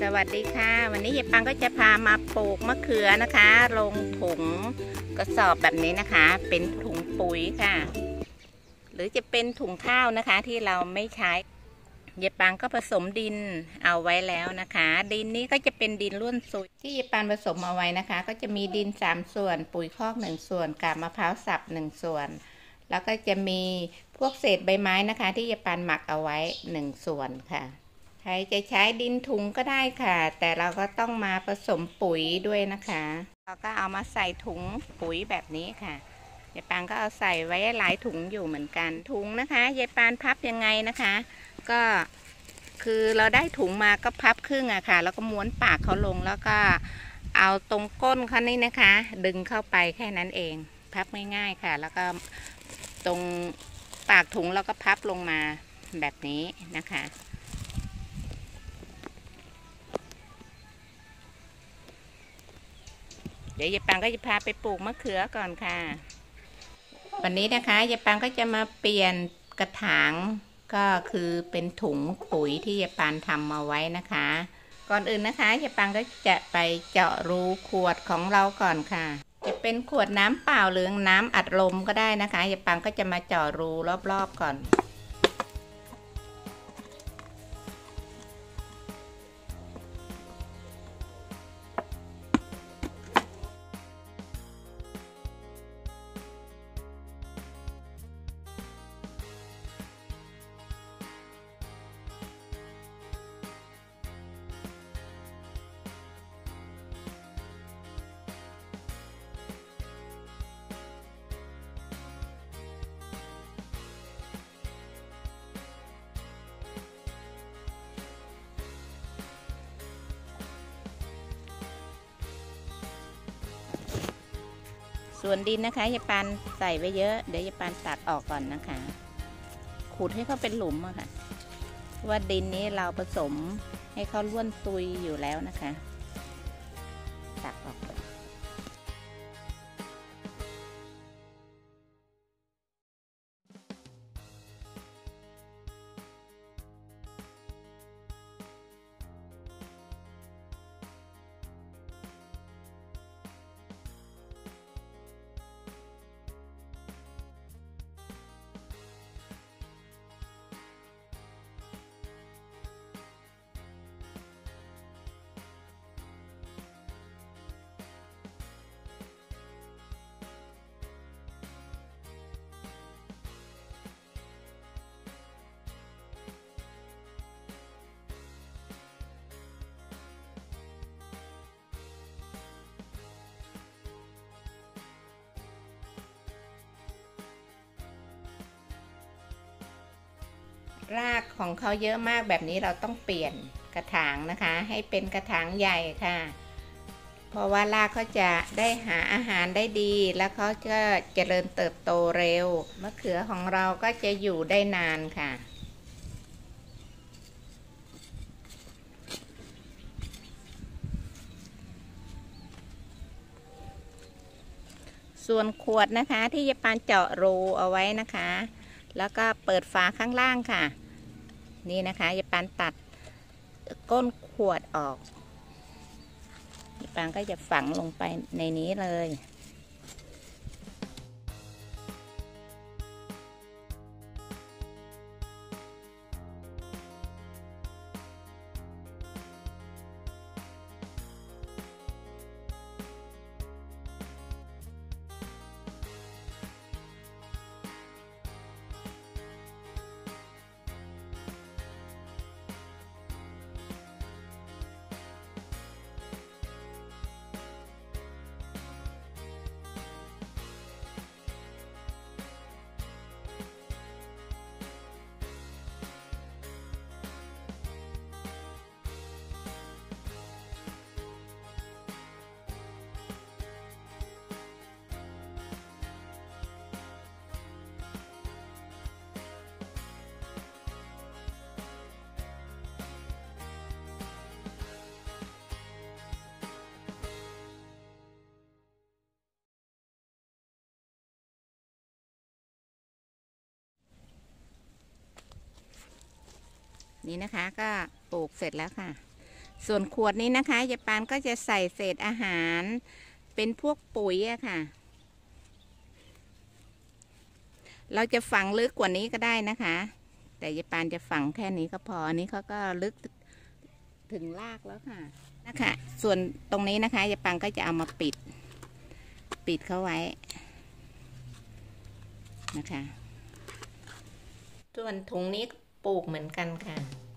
สวัสดีค่ะวันนี้ยายปังก็จะพามาปลูกมะเขือนะคะลงถุงกระสอบแบบนี้นะคะเป็นถุงปุ๋ยค่ะหรือจะเป็นถุงข้าวนะคะที่เราไม่ใช้ยายปังก็ผสมดินเอาไว้แล้วนะคะดินนี้ก็จะเป็นดินร่วนซุยที่ยายปังผสมเอาไว้นะคะก็จะมีดิน3ส่วนปุ๋ยคอก1ส่วนกาบมะพร้าวสับ1ส่วนแล้วก็จะมีพวกเศษใบไม้นะคะที่ยายปังหมักเอาไว้1ส่วนค่ะใครจะใช้ดินถุงก็ได้ค่ะแต่เราก็ต้องมาผสมปุ๋ยด้วยนะคะเราก็เอามาใส่ถุงปุ๋ยแบบนี้ค่ะยายปานก็เอาใส่ไว้หลายถุงอยู่เหมือนกันถุงนะคะยายปานพับยังไงนะคะก็คือเราได้ถุงมาก็พับครึ่งอะค่ะแล้วก็ม้วนปากเขาลงแล้วก็เอาตรงก้นเขานี่นะคะดึงเข้าไปแค่นั้นเองพับง่ายๆค่ะแล้วก็ตรงปากถุงเราก็พับลงมาแบบนี้นะคะเดี๋ยวยายปังก็จะพาไปปลูกมะเขือก่อนค่ะวันนี้นะคะยายปังก็จะมาเปลี่ยนกระถางก็คือเป็นถุงปุ๋ยที่ยายปังทำมาไว้นะคะก่อนอื่นนะคะยายปังก็จะไปเจาะรูขวดของเราก่อนค่ะจะเป็นขวดน้ำเปล่าหรือน้ำอัดลมก็ได้นะคะยายปังก็จะมาเจาะรูรอบๆก่อนส่วนดินนะคะยายปานใส่ไว้เยอะเดี๋ยวยายปานตักออกก่อนนะคะขูดให้เขาเป็นหลุมอะค่ะว่าดินนี้เราผสมให้เขาล้วนซุยอยู่แล้วนะคะตักออกรากของเขาเยอะมากแบบนี้เราต้องเปลี่ยนกระถางนะคะให้เป็นกระถางใหญ่ค่ะเพราะว่ารากเขาจะได้หาอาหารได้ดีแล้วเขาก็เจริญเติบโตเร็วมะเขือของเราก็จะอยู่ได้นานค่ะส่วนขวดนะคะที่ยายปานเจาะรูเอาไว้นะคะแล้วก็เปิดฝาข้างล่างค่ะนี่นะคะยายปานตัดก้นขวดออกยายปานก็จะฝังลงไปในนี้เลยนี่นะคะก็ปลูกเสร็จแล้วค่ะส่วนขวดนี้นะคะยายปานก็จะใส่เศษอาหารเป็นพวกปุ๋ยอะค่ะเราจะฝังลึกกว่านี้ก็ได้นะคะแต่ยายปานจะฝังแค่นี้ก็พออันนี้เขาก็ลึกถึงรากแล้วค่ะนะคะส่วนตรงนี้นะคะยายปานก็จะเอามาปิดเข้าไว้นะคะส่วนถุงนี้ปลูกเหมือนกันค่ะ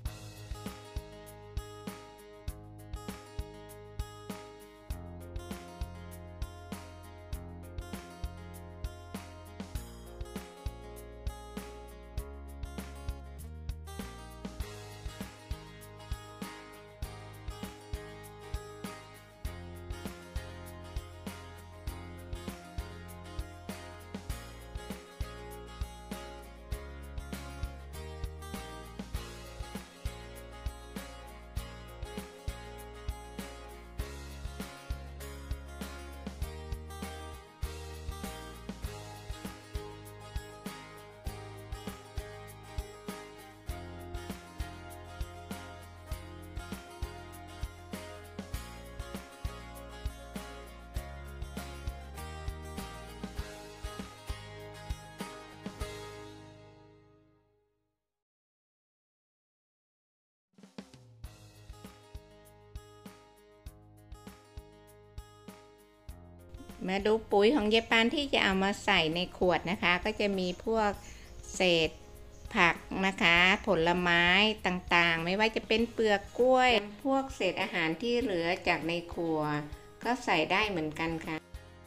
มาดูปุ๋ยของยายปานที่จะเอามาใส่ในขวดนะคะก็จะมีพวกเศษผักนะคะผลไม้ต่างๆไม่ว่าจะเป็นเปลือกกล้วยพวกเศษอาหารที่เหลือจากในครัวก็ใส่ได้เหมือนกันค่ะ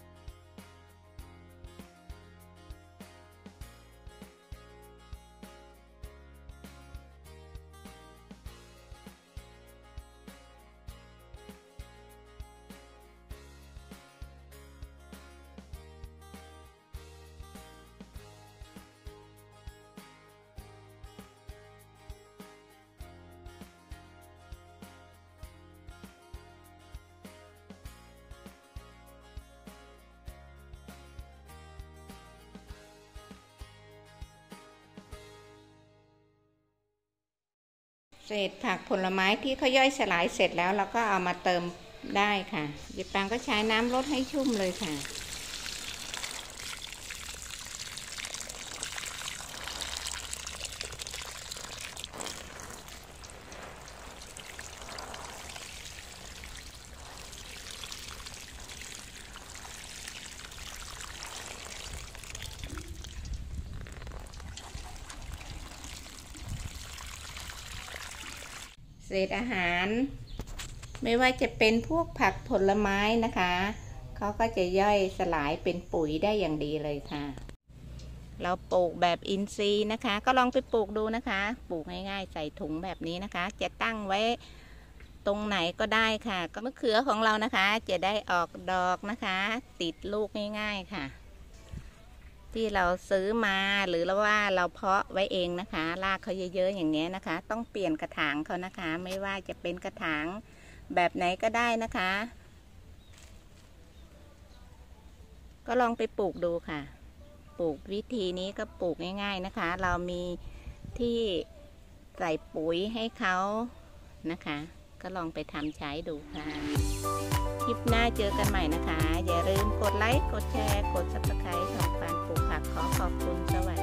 เศษผักผลไม้ที่เขาย่อยสลายเสร็จแล้วเราก็เอามาเติมได้ค่ะยายปานก็ใช้น้ำรดให้ชุ่มเลยค่ะเศษอาหารไม่ว่าจะเป็นพวกผักผลไม้นะคะเขาก็จะย่อยสลายเป็นปุ๋ยได้อย่างดีเลยค่ะเราปลูกแบบอินทรีย์นะคะก็ลองไปปลูกดูนะคะปลูกง่ายๆใส่ถุงแบบนี้นะคะจะตั้งไว้ตรงไหนก็ได้ค่ะก็มะเขือของเรานะคะจะได้ออกดอกนะคะติดลูกง่ายๆค่ะที่เราซื้อมาหรือว่าเราเพาะไว้เองนะคะรากเขาเยอะๆอย่างนี้นะคะต้องเปลี่ยนกระถางเขานะคะไม่ว่าจะเป็นกระถางแบบไหนก็ได้นะคะก็ลองไปปลูกดูค่ะปลูกวิธีนี้ก็ปลูกง่ายๆนะคะเรามีที่ใส่ปุ๋ยให้เขานะคะก็ลองไปทำใช้ดูค่ะคลิปหน้าเจอกันใหม่นะคะอย่าลืมกดไลค์กดแชร์กด Subscribe ของปานปลูกผักขอขอบคุณสวัสดี